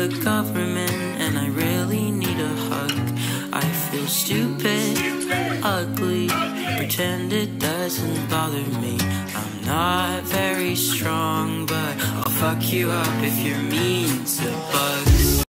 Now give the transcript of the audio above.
the government and I really need a hug. I feel stupid, ugly, pretend it doesn't bother me. I'm not very strong, but I'll fuck you up if you're mean to